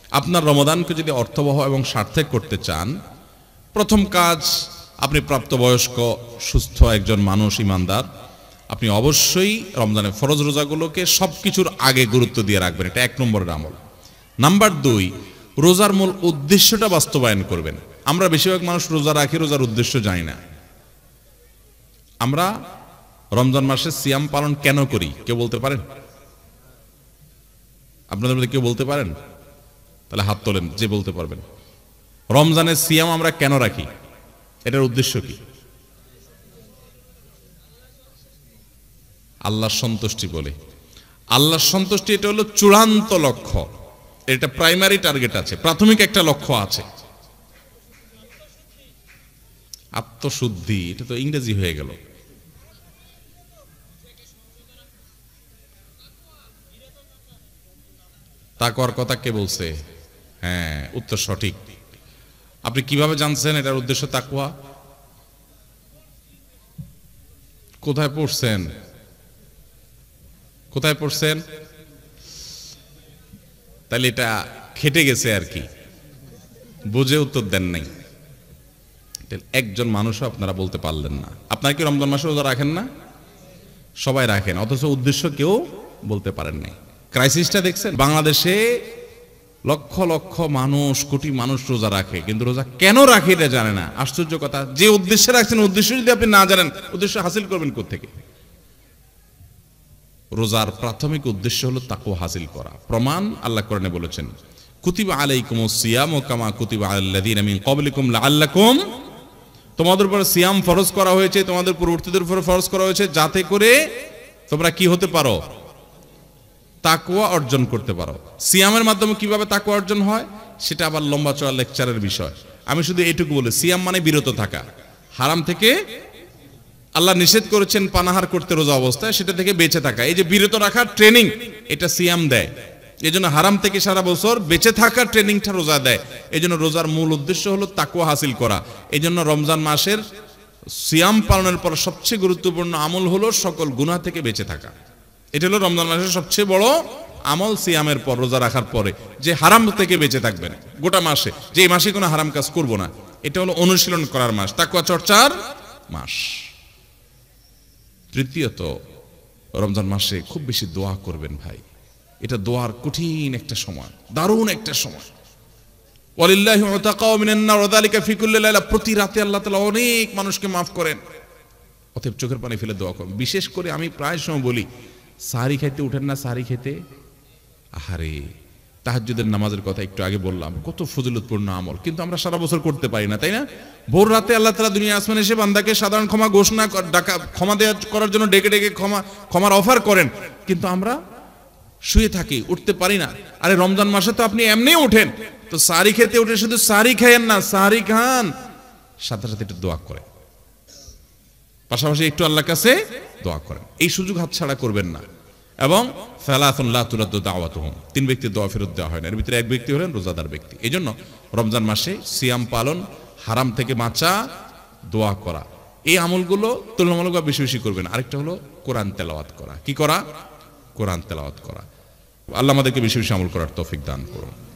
আপনার রমাদানকে যদি অর্থবহ এবং সার্থক করতে চান, প্রথম কাজ, আপনি প্রাপ্তবয়স্ক সুস্থ একজন মানুষ, ইমানদার, আপনি অবশ্যই রমজানের ফরজ রোজাগুলোকে সব কিছুর আগে গুরুত্ব দিয়ে রাখবেন। এটা 1 নম্বরের আমল। নাম্বার 2, রোজার মূল উদ্দেশ্যটা বাস্তবায়ন করবেন। আমরা বেশিরভাগ মানুষ রোজা রাখি, রোজার উদ্দেশ্য জানি না। আমরা রমজান মাসে সিয়াম পালন কেন করি কেউ বলতে পারেন? আপনাদের মধ্যে কেউ বলতে পারেন? তাহলে হাত তোলেন যে বলতে পারবেন। রমজানের সিয়াম আমরা কেন রাখি, এটার উদ্দেশ্য কি? আল্লাহর সন্তুষ্টি বলে। আল্লাহর সন্তুষ্টি এটা হলো চূড়ান্ত লক্ষ্য, এটা প্রাইমারি টার্গেট আছে, প্রাথমিক একটা লক্ষ্য আছে। আত্মশুদ্ধি, এটা তো ইংরেজি হয়ে গেল। তাকওয়ার কথা কে বলছে? হ্যাঁ, উত্তর সঠিক। আপনি কিভাবে জানছেন এটার উদ্দেশ্য তাকওয়া? কোথায় পড়ছেন? কোথায় পড়ছেন? তাহলে এটা খেটে গেছে আর কি, বুঝে উত্তর দেন নাই। একজন মানুষও আপনারা বলতে পারলেন না। আপনারা কি রমজান মাসে রোজা রাখেন না? সবাই রাখেন, অথচ উদ্দেশ্য কেউ বলতে পারেন নাই। ক্রাইসিসটা দেখছেন? বাংলাদেশে লক্ষ লক্ষ মানুষ, কোটি মানুষ রোজা রাখে, কিন্তু রোজা কেন রাখে এটা জানে না। আশ্চর্য কথা, যে উদ্দেশ্যে রাখছেন উদ্দেশ্য যদি আপনি না জানেন, উদ্দেশ্য হাসিল করবেন কোত্থেকে? রোজার প্রাথমিক উদ্দেশ্য হলো তাকওয়া হাসিল করা। প্রমাণ আল্লাহ কোরআনে বলেছেন, কুতিবা আলাইকুমুস সিয়ামু কামা কুতিবা আলাল্লাযীনা মিন ক্বাবলিকুম লাআল্লাকুম, তোমাদের উপর সিয়াম ফরজ করা হয়েছে, তোমাদের পূর্ববর্তীদের উপর ফরজ করা হয়েছে, যাতে করে তোমরা কি হতে পারো? তাকওয়া অর্জন করতে পারো। সিয়ামের মাধ্যমে কিভাবে তাকওয়া অর্জন হয় সেটা আবার লম্বা চড়া লেকচারের বিষয়। আমি শুধু এটুকু বলি, সিয়াম মানে বিরত থাকা, হারাম থেকে আল্লাহ নিষেধ করেছেন পানাহার করতে রোজা অবস্থায়, সেটা থেকে বেঁচে থাকা। এই যে বিরত রাখার ট্রেনিং, এটা সিয়াম দেয়। এই জন্য হারাম থেকে সারা বছর বেঁচে থাকার ট্রেনিংটা রোজা দেয়। এই জন্য রোজার মূল উদ্দেশ্য হলো তাকওয়া হাসিল করা। এই জন্য রমজান মাসের সিয়াম পালনের পর সবচেয়ে গুরুত্বপূর্ণ আমল হলো সকল গুনাহ থেকে বেঁচে থাকা। এটা হলো রমজান মাসের সবচেয়ে বড় আমল। সিয়ামের পর, রোজা রাখার পরে যে হারাম থেকে বেঁচে থাকবেন গোটা মাসে, যে এই মাসে কোনো হারাম কাজ করব না, এটা হলো অনুশীলন করার মাস, তাকওয়া চর্চার মাস। তৃতীয়ত, রমজান মাসে খুব বেশি দোয়া করবেন ভাই। এটা দোয়ার কঠিন একটা সময়, দারুণ একটা সময়। ওয়ালিল্লাহি উতাকাউ মিনান নার ওয়া যালিকা ফি কুল্লি লাইলা, প্রতি রাতে আল্লাহ তাআলা অনেক মানুষকে মাফ করেন। অতএব চোখের পানি ফেলে দোয়া করুন। বিশেষ করে আমি প্রায় সময় বলি, সাহারি খাইতে উঠেন না? সাহারি খেতে, আহারে, তাহাজ্জুদের নামাজের কথা একটু আগে বললাম, কত ফজিলতপূর্ণ আমল, কিন্তু আমরা সারা বছর করতে পারি না, তাই না? ভোর রাতে আল্লাহ তাআলা দুনিয়া আসমানে এসে বান্দাকে সাধারণ ক্ষমা ঘোষণা ক্ষমা দেওয়া করার জন্য ডেকে ডেকে ক্ষমার অফার করেন, কিন্তু আমরা শুয়ে থাকি, উঠতে পারি না। আরে রমজান মাসে তো আপনি এমনি উঠেন, তো সাহারি খেতে উঠে শুধু সাহারি খায়েন না, সাহারি খান, সাথে সাথে একটু দোয়া করেন, পাশাপাশি একটু আল্লাহর কাছে দোয়া করেন। এই সুযোগ হাতছাড়া করবেন না। এবং সালাতুন লা তুরাদ্দু দাওয়াতুহুম, 3 ব্যক্তির দোয়া ফেরত দেওয়া হয় না, এর ভিতরে এক ব্যক্তি হলেন রোজাদার ব্যক্তি। এই জন্য রমজান মাসে সিয়াম পালন, হারাম থেকে বাঁচা, দোয়া করা, এই আমলগুলো তুলনামূলকভাবে বেশি বেশি করবেন। আরেকটা হলো কোরআন তেলাওয়াত করা। কি করা? কোরআন তেলাওয়াত করা। আল্লাহ আমাদেরকে বেশি বেশি আমল করার তৌফিক দান করুন।